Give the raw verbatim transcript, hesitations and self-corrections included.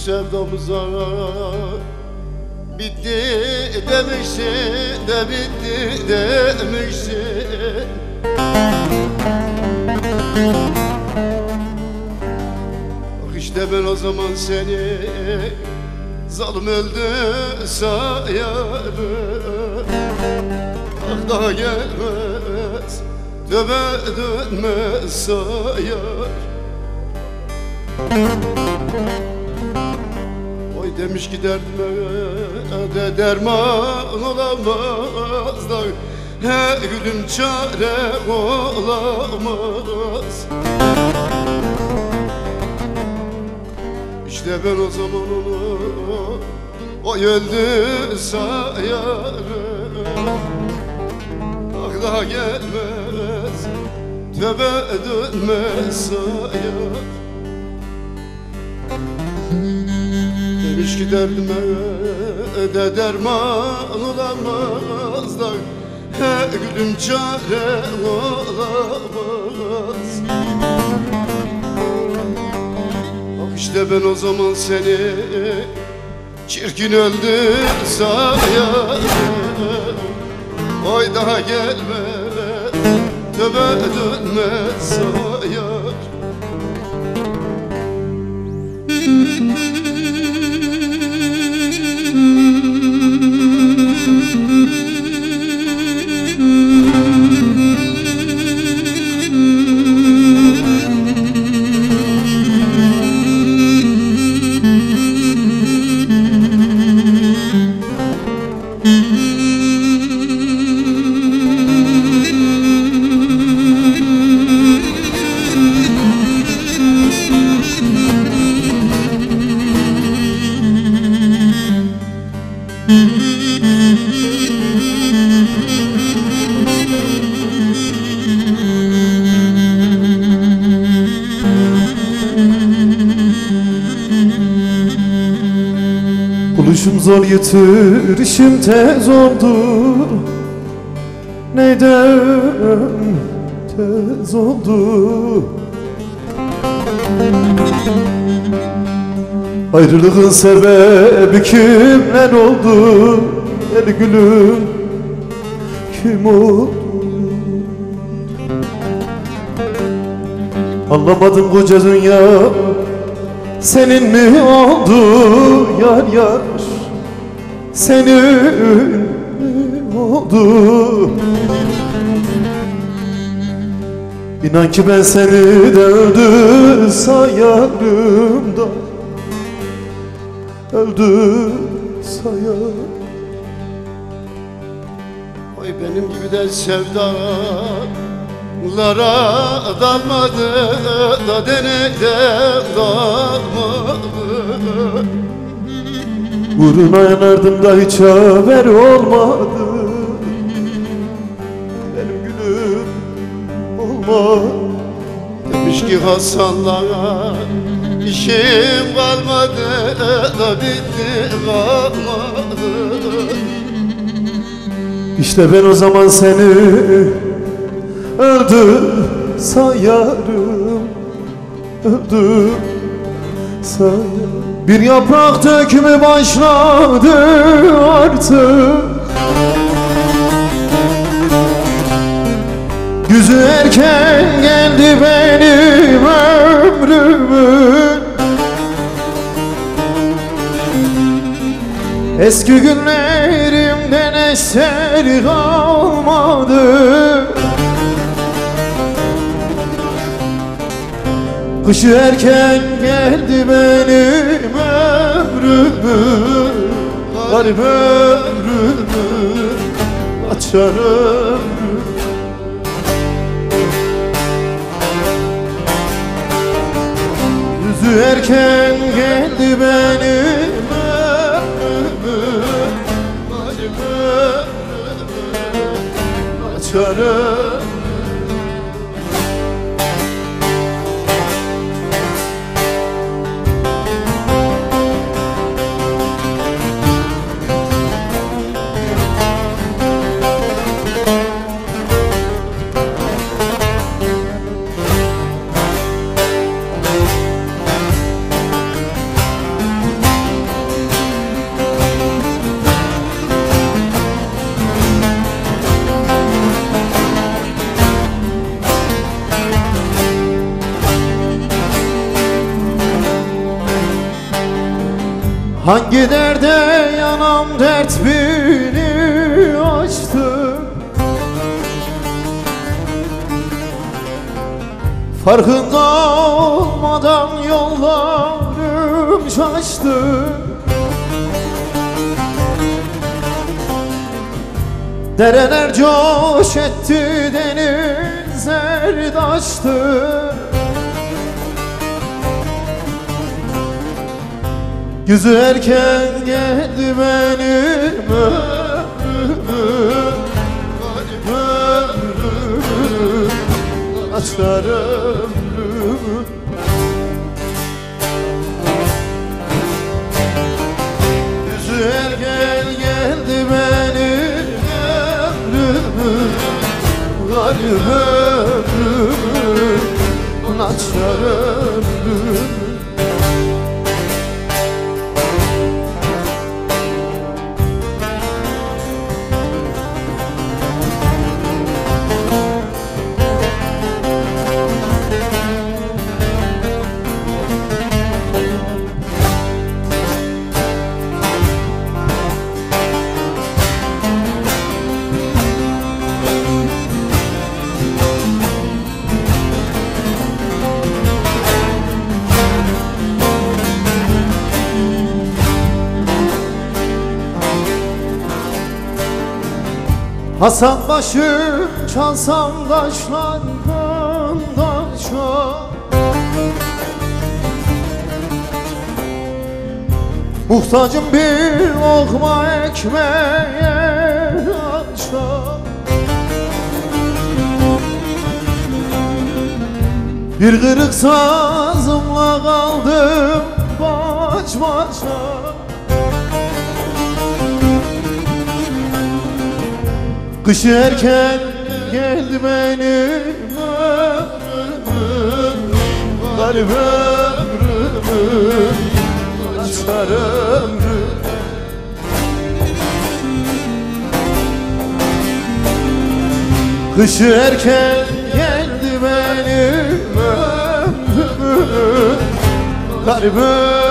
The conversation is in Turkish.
sevdamıza bitti demişsin de bitti demişsin. Bak işte ben o zaman seni zalim öldü sayarım. Ah daha gelmez, tövbe dönmez sayar. Oy demiş ki derdime de derman olamaz da he gülüm çare olamaz. İşte ben o zaman onu oy öldü sayarım. Ah daha gelmez, tövbe dönmez sayar. Demiş ki derdime de derman olamaz da he gülüm çare olamaz. Bak işte ben o zaman seni çirkin öldü sayarım. Oy daha gelmez, tövbe dönmez sayar. Buluşum zor yitirişim tez oldu, neyden tez oldu? Ayrılığın sebebi kimden oldu? El gülüm kim oldu? Anlamadım koca dünya senin mi oldu yar yar? Senin mi oldu? İnan ki ben seni de öldü sayarım da, öldü sayarım. Oy benim gibi de sevdalara dalmadı da deneyden dalmadı. Uğruna yanardım da hiç haber olmadı. Benim gülüm olmadı. Demiş ki Hasan'la işim kalmadı da bitti kalmadı. İşte ben o zaman seni öldü sayarım, öldü sayarım. Bir yaprak dökümü başladı artık, güzü erken geldi benim ömrümün. Eski günlerimden eser kalmadı. Kışı erken geldi benim ömrümün, garip ömrümün, açar ömrüm. Yüzü erken geldi benim ömrümün, garip ömrümün, açar ömrüm. Hangi derde yanam dert beni açtı. Farkında olmadan yollarım şaştı. Dereler coş etti, denizler taştı. Yüzü erken geldi benim ömrümün, ömrümün, açlar ömrümün. Yüzü erken geldi benim ömrümün, garip ömrümün, açlar ömrümün. Hasan başım çalsam taşlardan taşa, muhtacım bir lokma ekmeğe aşa. Bir kırık sazımla kaldım baş başa. Kışı erken geldi benim ömrümün, garip ömrümün, açlar ömrüm. Kışı erken geldi benim ömrümün, garip ömrümün,